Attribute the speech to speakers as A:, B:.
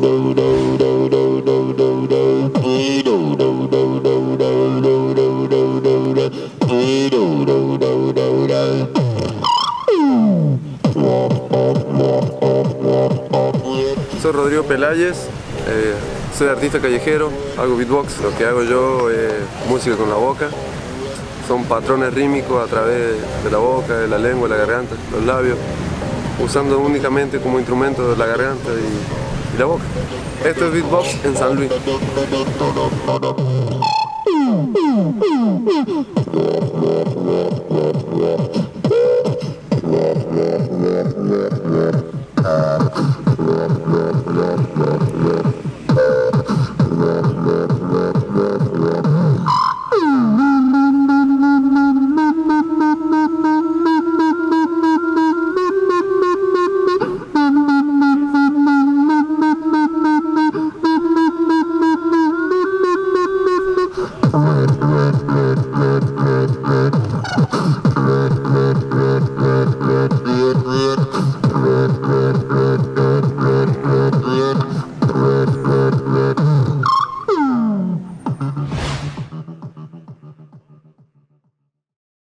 A: Soy Rodrigo Peláez, soy artista callejero, hago beatbox. Lo que hago yo es música con la boca. Son patrones rítmicos a través de la boca, de la lengua, la garganta, los labios, usando únicamente como instrumento la garganta y la boca. Esto es beatbox en San Luis.